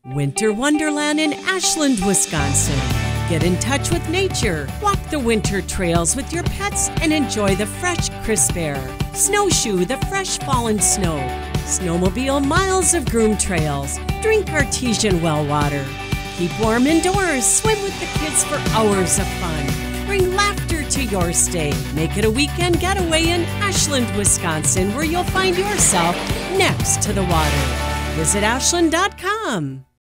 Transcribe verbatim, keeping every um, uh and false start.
Winter Wonderland in Ashland, Wisconsin. Get in touch with nature, walk the winter trails with your pets, and enjoy the fresh, crisp air. Snowshoe the fresh fallen snow. Snowmobile miles of groomed trails. Drink artesian well water. Keep warm indoors. Swim with the kids for hours of fun. Bring laughter to your stay. Make it a weekend getaway in Ashland, Wisconsin, where you'll find yourself next to the water. Visit ashland dot com.